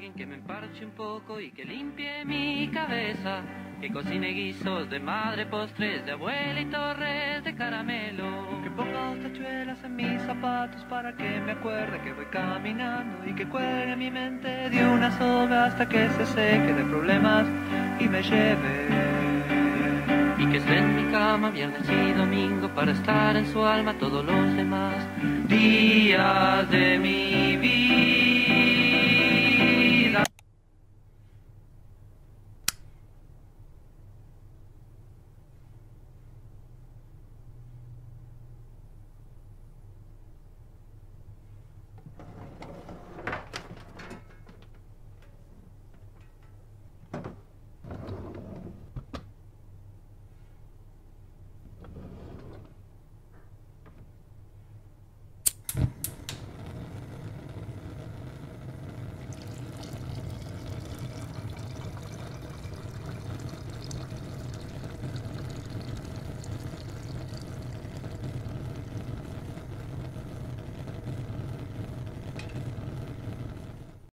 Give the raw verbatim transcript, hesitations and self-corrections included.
alguien que me emparche un poco y que limpie mi cabeza, que cocine guisos de madre, postres de abuela y torres de caramelo. Que ponga tachuelas en mis zapatos para que me acuerde que voy caminando y que cuelgue mi mente de una soga hasta que se seque de problemas y me lleve. Y que esté en mi cama viernes y domingo para estar en su alma todos los demás días de mi vida.